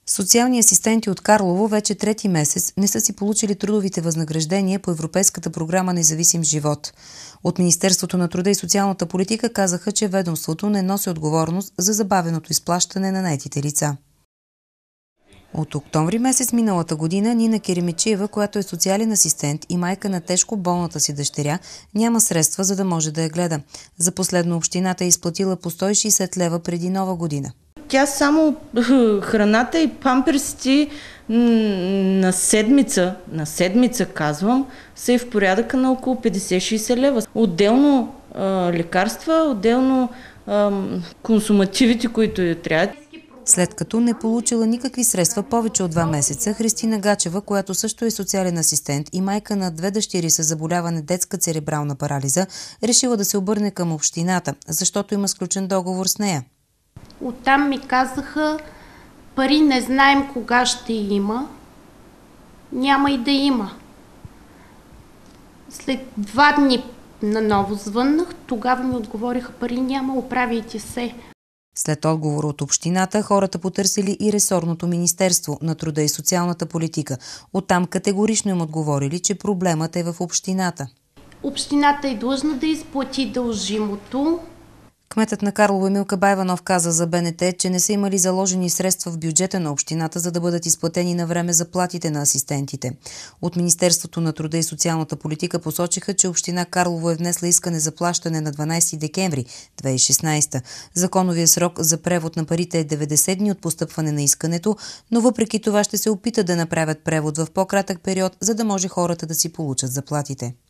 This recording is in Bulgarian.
Социални асистенти от Карлово вече трети месец не са си получили трудовите възнаграждения по Европейската програма Независим живот. От Министерството на труда и социалната политика казаха, че ведомството не носи отговорност за забавеното изплащане на наетите лица. От октомври месец миналата година Нина Керемечиева, която е социален асистент и майка на тежко болната си дъщеря, няма средства, за да може да я гледа. За последно общината е изплатила по 160 лева преди Нова година. Тя само храната и памперсите на седмица казвам, са и в порядъка на около 50-60 лева. Отделно лекарства, отделно консумативите, които й трябват. След като не получила никакви средства повече от 2 месеца, Христина Гачева, която също е социален асистент и майка на 2 дъщери с заболяване детска церебрална парализа, решила да се обърне към общината, защото има сключен договор с нея. Оттам ми казаха, пари не знаем кога ще има, няма и да има. След 2 дни наново звъннах, тогава ми отговориха, пари няма, оправяйте се. След отговор от общината, хората потърсили и ресорното Министерство на труда и социалната политика. Оттам категорично им отговорили, че проблемът е в общината. Общината е длъжна да изплати дължимото. Кметът на Карлово Милка Байванов каза за БНТ, че не са имали заложени средства в бюджета на общината, за да бъдат изплатени на време заплатите на асистентите. От Министерството на труда и социалната политика посочиха, че община Карлово е внесла искане за плащане на 12 декември 2016. Законовия срок за превод на парите е 90 дни от постъпване на искането, но въпреки това ще се опита да направят превод в по-кратък период, за да може хората да си получат заплатите.